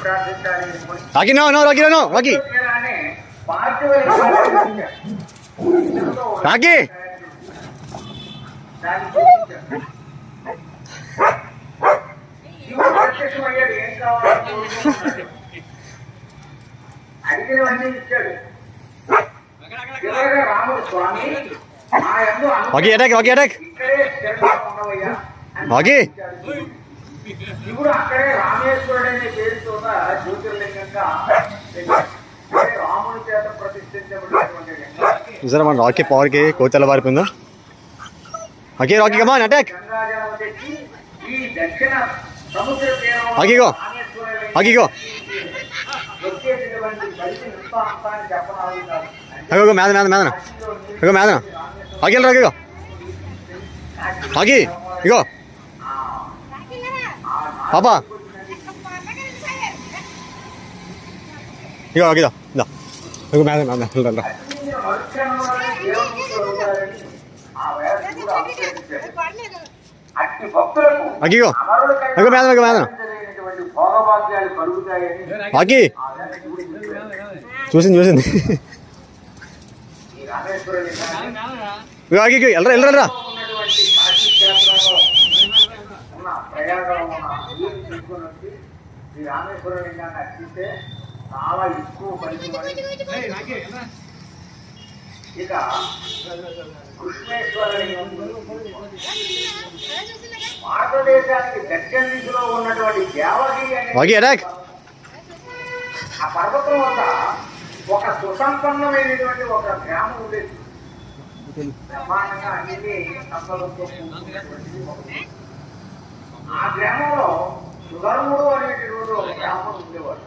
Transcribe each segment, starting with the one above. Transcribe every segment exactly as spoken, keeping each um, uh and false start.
Rocky no no Rocky no Rocky Rocky Rocky attack Rocky attack Rocky ఇప్పుడు అక్కడే రామేశ్వరుడు అనే పేరుతో జ్యోతిర్లింగంగా రాముడి చేత ప్రతిష్ఠించబడినటువంటి చూసారా మన రాకీ పవర్ కి కోతల పారిపోయిందా రాకీ రాకీ కమాన్ అటాక్ గంగాజలం తెచ్చి ఈ దక్షిణ సముద్ర రాకీ గో రాకీ గో వచ్చేటటువంటి బలికి నింప అంతాన్ని చెప్పనాలి. అగో మేద మేద మేదన అగో మేదన రాకీ రాకీ గో రాకీ ఇగో పాపా ఇగో రాకీ దా దా అగో మేద మేద అట్టి భక్తులకు అగిగో అగో మేదన అగో మేదన భోగభాగ్యాలు కలుగుతాయని రాకీ చూసింది చూసింది ఈ రామేశ్వర లింగాన్ని రాకీ ఎల్లరా ఎల్లరా ఉన్నటువంటి కాశీ క్షేత్రంలో ఉన్న ప్రయాగంలో ఉన్న నీరు తీసుకొని వచ్చి ఈ రామేశ్వర లింగాన్ని అర్చిస్తే చాలా ఎక్కువ ఫలితం. ఇక కృష్ణేశ్వర లింగం భారతదేశానికి దక్షిణ దిశలో ఉన్నటువంటి దేవగిరి రాకీ అనే అటాక్ ఆ పర్వతం వద్ద ఒక సుసంపన్నమైనటువంటి ఒక గ్రామం ఉండేది. బ్రహ్మాండంగా అన్ని సంపదలతో కూడుకున్నటువంటిది ఒకటి. ఆ గ్రామంలో సుధర్ముడు అనేటువంటి ఒక గ్రామం ఉండేవాడు.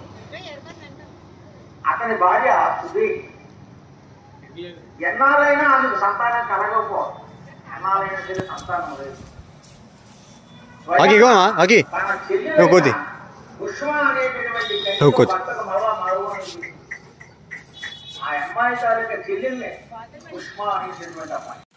అతని భార్య సుధీ. ఎన్నాళ్ళైనా ఆమెకు సంతానం కలగకపోవడం, ఎన్నాళ్ళైనా సరే సంతానం లేదు. రాకీ గో రాకీ తన నువ్వు కోతి చెల్లి పుష్ప అనేటటువంటి నువ్వు కోతి భర్తకు మరలా మరువు ఆ అమ్మాయి తాలూకా చెల్లెల్ని పుష్ప అనేటటువంటి అమ్మాయి.